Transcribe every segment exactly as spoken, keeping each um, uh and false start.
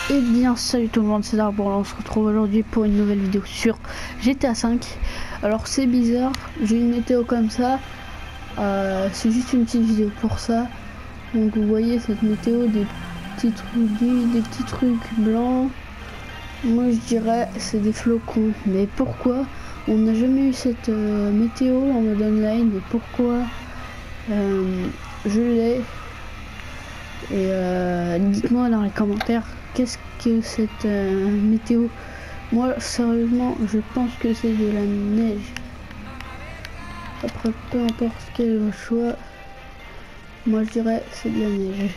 Eh bien salut tout le monde, c'est Darbour, on se retrouve aujourd'hui pour une nouvelle vidéo sur G T A cinq. Alors c'est bizarre, j'ai une météo comme ça, euh, c'est juste une petite vidéo pour ça. Donc vous voyez cette météo, des petits trucs gris, des petits trucs blancs. Moi je dirais c'est des flocons, mais pourquoi on n'a jamais eu cette euh, météo en mode online, et pourquoi euh, je l'ai. Et euh, dites-moi dans les commentaires qu'est-ce que cette euh, météo. Moi sérieusement je pense que c'est de la neige. Après peu importe quel est le choix, moi je dirais c'est de la neige.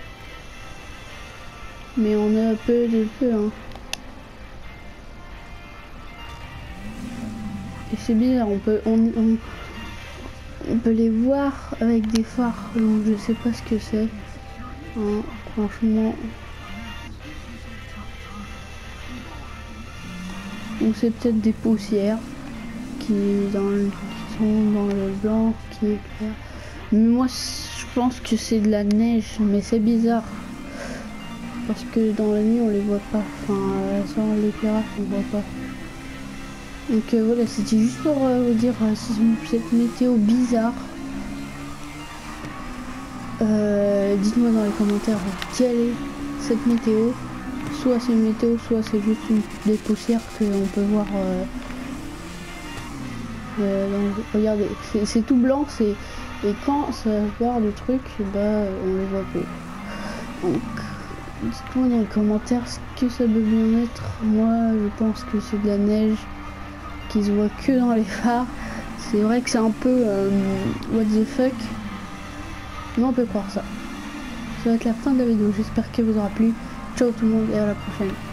Mais on a un peu de peu hein. Et c'est bizarre, on peut on, on, on peut les voir avec des phares, donc je sais pas ce que c'est. Hein, franchement. Ou c'est peut-être des poussières qui, dans le, qui sont dans le blanc qui est clair. Mais moi je pense que c'est de la neige, mais c'est bizarre. Parce que dans la nuit on les voit pas. Enfin euh, sans l'éclairage on voit pas. Donc euh, voilà, c'était juste pour euh, vous dire euh, cette météo bizarre. Euh, dites-moi dans les commentaires quelle est cette météo. Soit c'est une météo, soit c'est juste une, des poussières qu'on peut voir. Euh, euh, dans, regardez, c'est tout blanc, c'est et quand ça part le truc, bah on les voit plus. Donc dites-moi dans les commentaires ce que ça peut bien être. Moi je pense que c'est de la neige qui se voit que dans les phares. C'est vrai que c'est un peu euh, what the fuck, mais on peut croire ça. Ça va être la fin de la vidéo, j'espère qu'elle vous aura plu. Ciao tout le monde et à la prochaine.